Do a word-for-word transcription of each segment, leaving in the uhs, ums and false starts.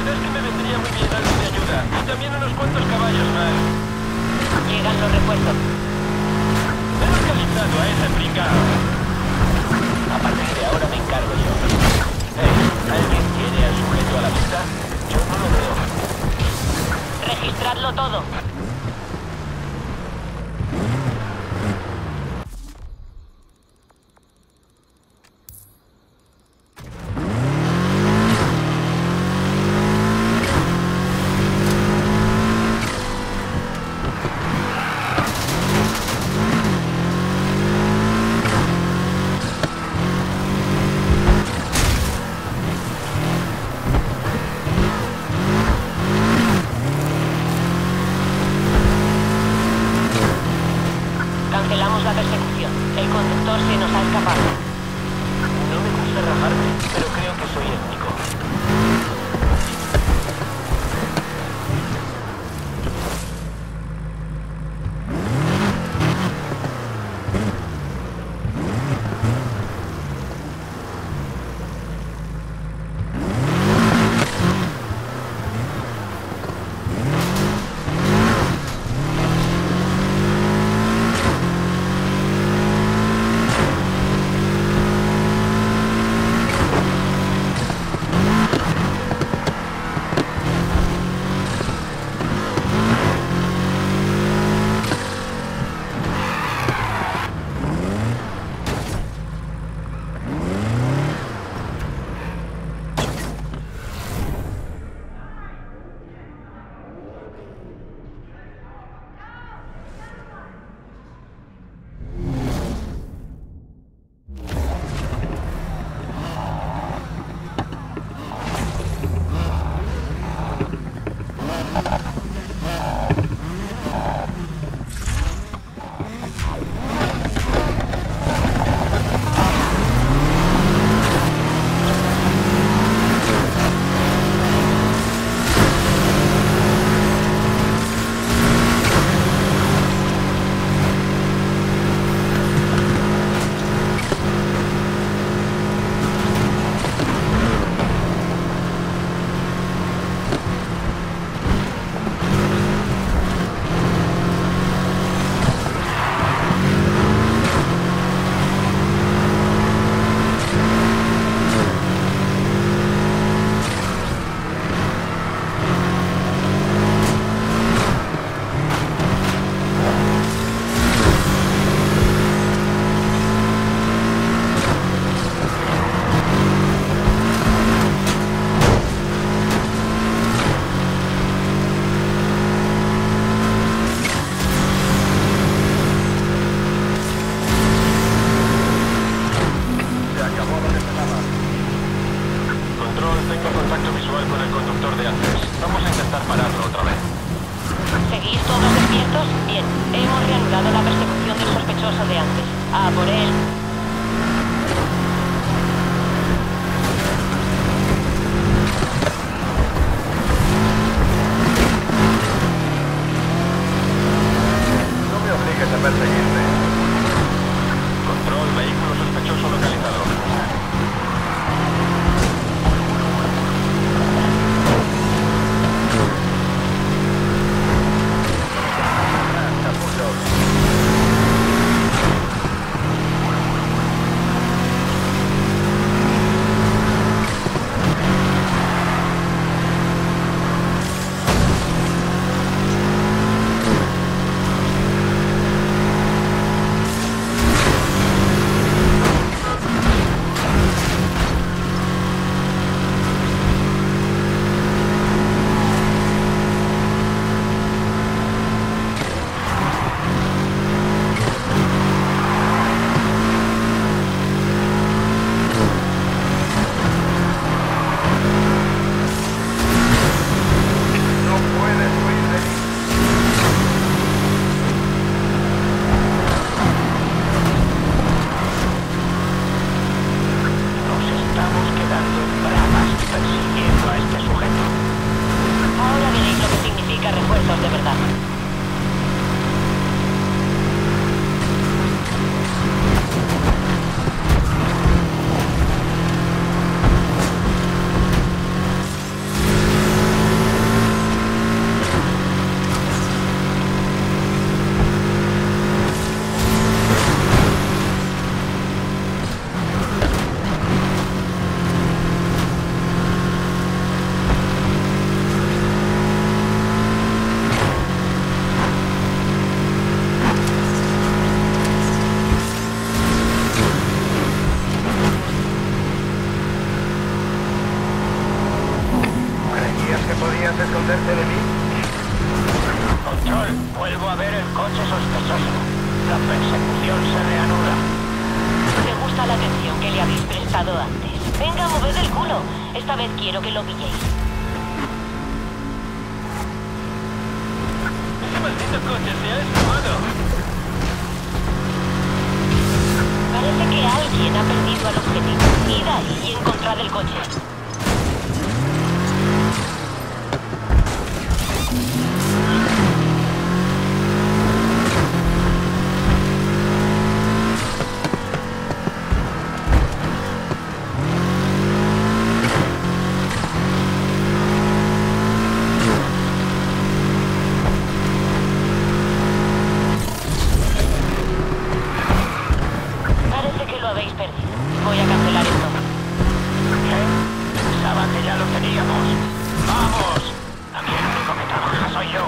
verdad es que me vendría muy bien algo de ayuda. Y también unos cuantos caballos más. Llegan los refuerzos. He localizado a ese pringao. A partir de ahora me encargo yo. Hey, ¿alguien tiene al sujeto a la vista? Yo no lo veo. Registradlo todo. Cancelamos la persecución. El conductor se nos ha escapado. No me gusta rajarme, pero creo que soy el único. A por él. No me obligues a perseguirme. Control, vehículo sospechoso localizado. esconderte de mí? Control, vuelvo a ver el coche sospechoso. La persecución se reanuda. Me gusta la atención que le habéis prestado antes. Venga, moved el culo. Esta vez quiero que lo pilléis. ¡Ese maldito coche se ha esfumado! Parece que alguien ha perdido al objetivo. Id ahí y encontrad el coche. Parece que lo habéis perdido. Voy a cancelar esto. ¿Qué? Pensaba que ya lo teníamos. ¡Vamos! Aquí el único que trabaja soy yo.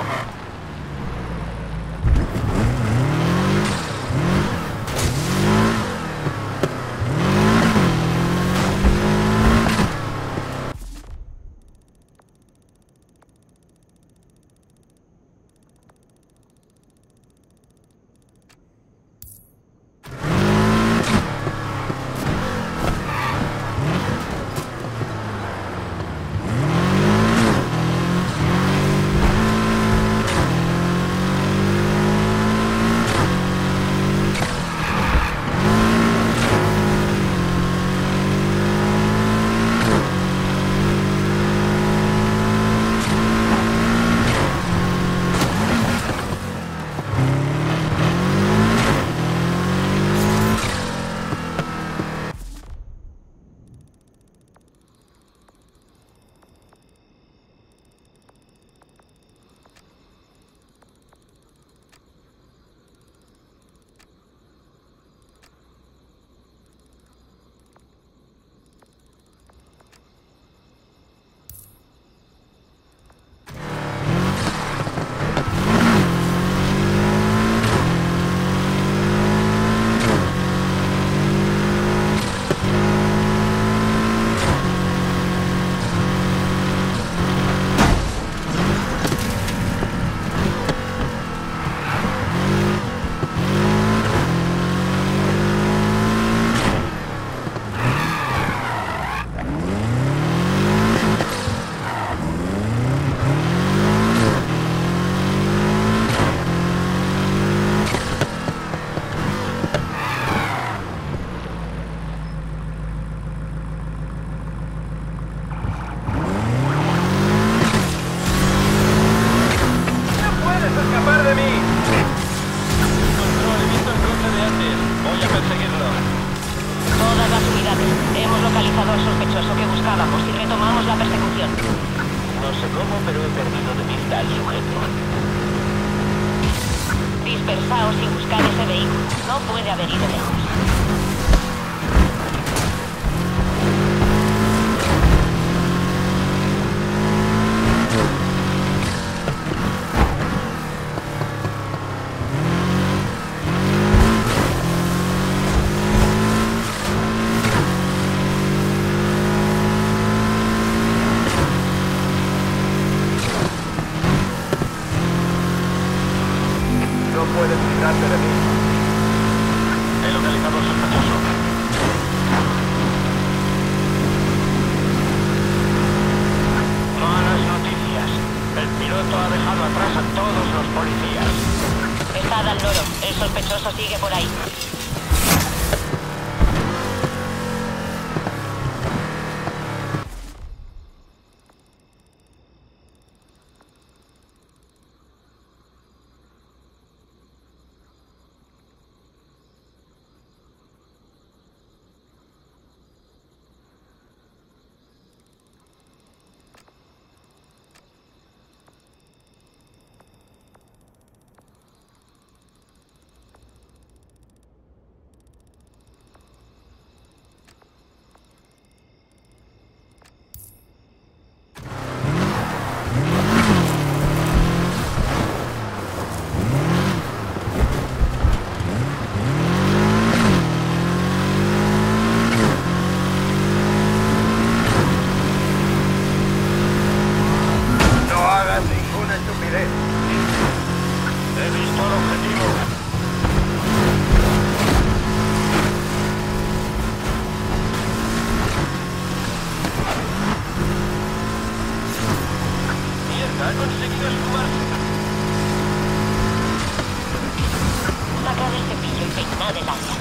Dispersaos y buscad ese vehículo. No puede haber ido lejos. No puedes librarte de mí. He localizado al sospechoso. Malas noticias. El piloto ha dejado atrás a todos los policías. Estad al loro. El sospechoso sigue por ahí. Ha conseguido esfumarse. Sacad el cepillo y peinad el área.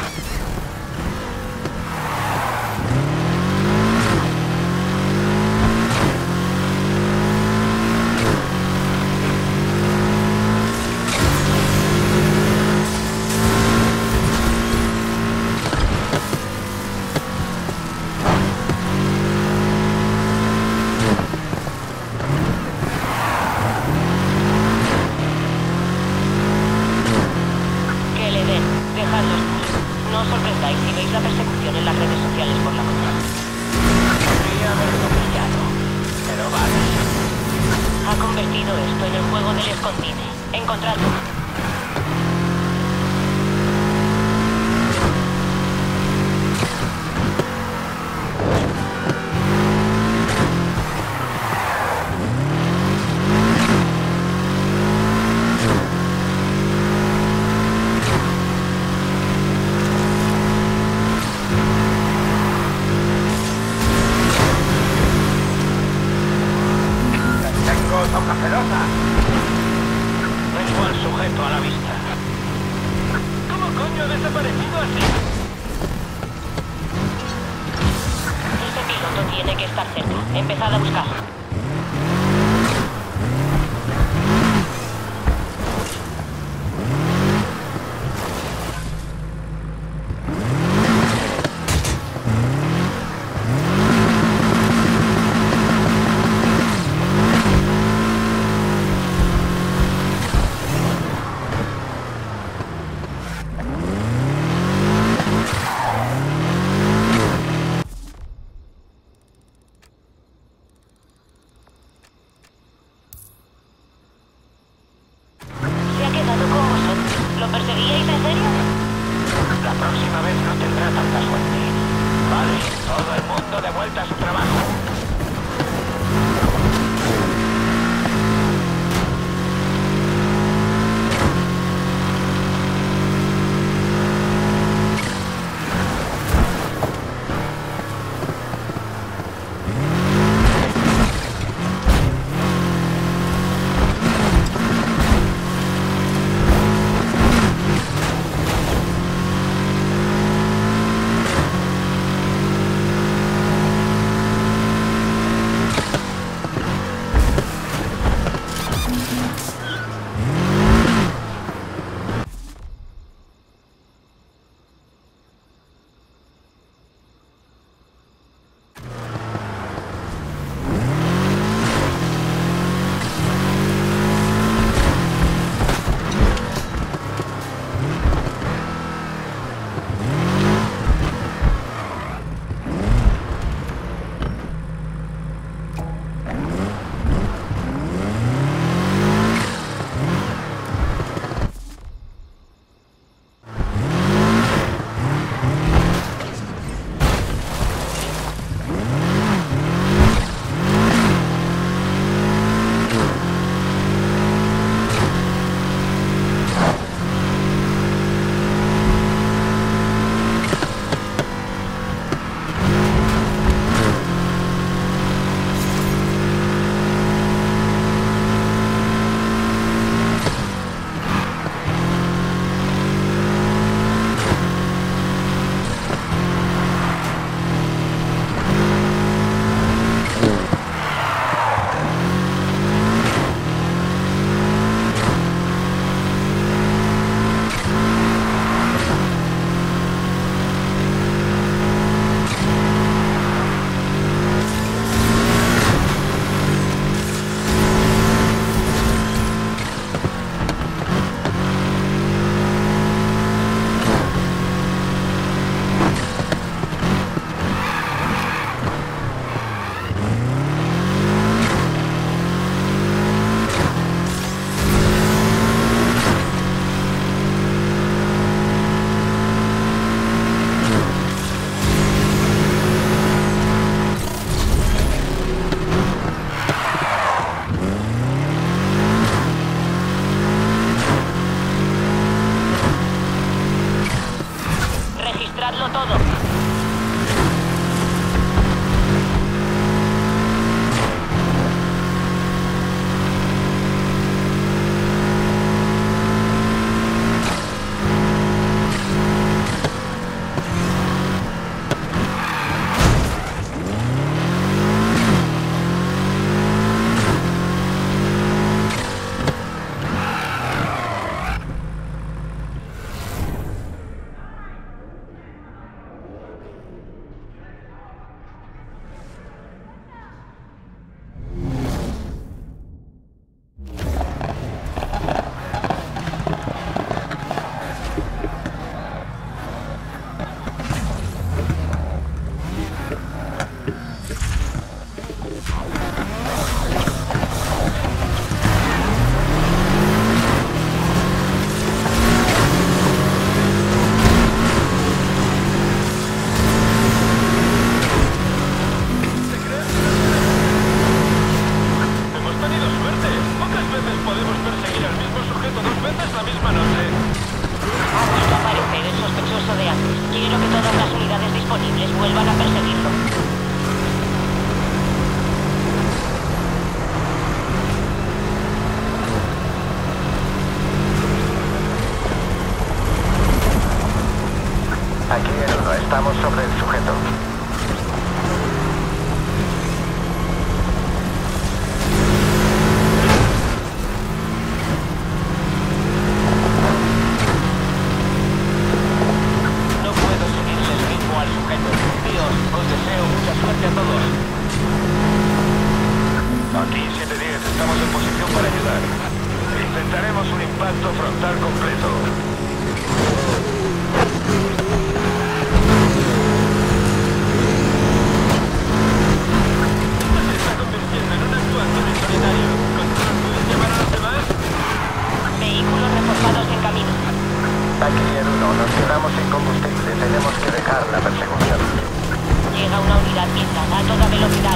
No os sorprendáis si veis la persecución en las redes sociales por la mañana. Podría haberlo pillado, pero vale. Ha convertido esto en el juego del escondite. Encontradlo. ¡Hoja celosa! Tengo al sujeto a la vista. ¿Cómo coño ha desaparecido así? Ese piloto tiene que estar cerca. Empezad a buscar.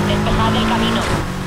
Despejad el camino.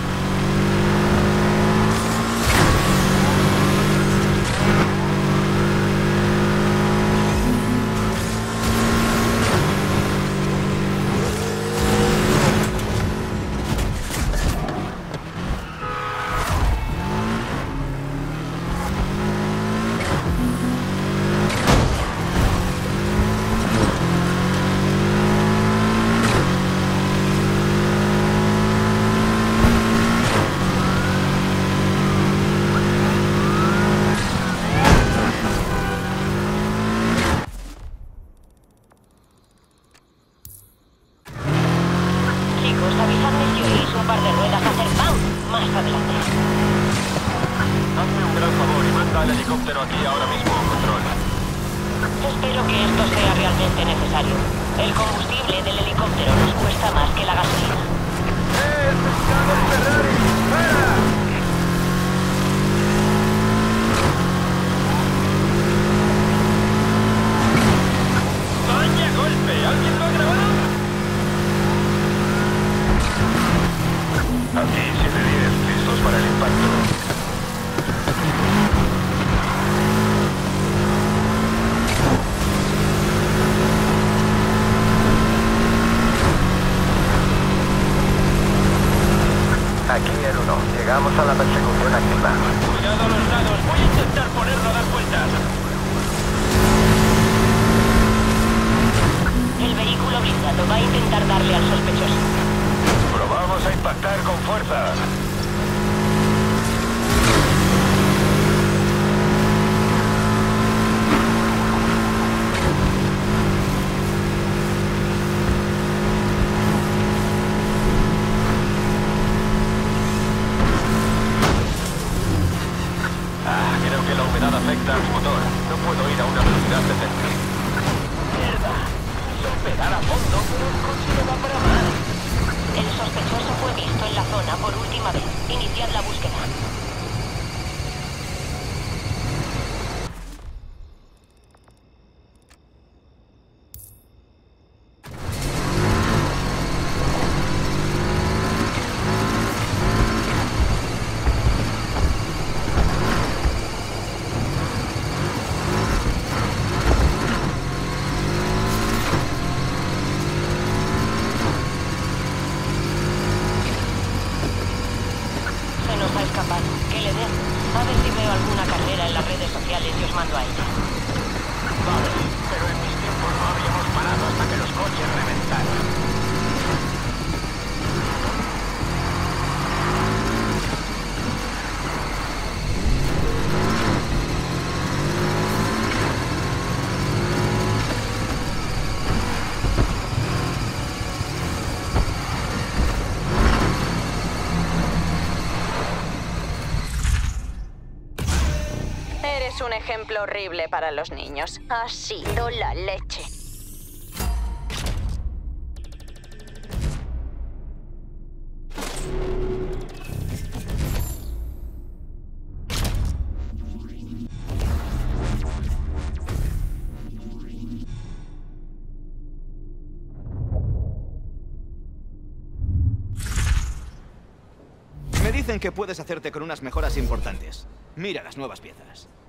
Avisadme si oís un par de ruedas hacer ¡pam! Más adelante. Hazme un gran favor y manda el helicóptero aquí ahora mismo, control. Espero que esto sea realmente necesario. El combustible del helicóptero nos cuesta más que la gasolina. ¡Eh, el pescado de Ferrari! ¡Fuera! ¡Vaya golpe! ¿Alguien lo ha grabado? Aquí siete diez, listos para el impacto. Aquí el uno, llegamos a la persecución activa. Cuidado a los lados, voy a intentar ponerlo a dar vueltas. El vehículo blindado va a intentar darle al sospechoso. Probamos a impactar con fuerza. Ah, creo que la humedad afecta a mi motor. No puedo ir a una velocidad decente. ¡Mierda! Quiso pegar a fondo, pero el coche no va para más. El sospechoso fue visto en la zona por última vez. Iniciad la búsqueda. Se nos ha escapado. Que le den. A ver si veo alguna carrera en las redes sociales y os mando a ella. Vale, pero en mis tiempos no habíamos parado hasta que los coches reventaran. Eres un ejemplo horrible para los niños. Ha sido la leche. Me dicen que puedes hacerte con unas mejoras importantes. Mira las nuevas piezas.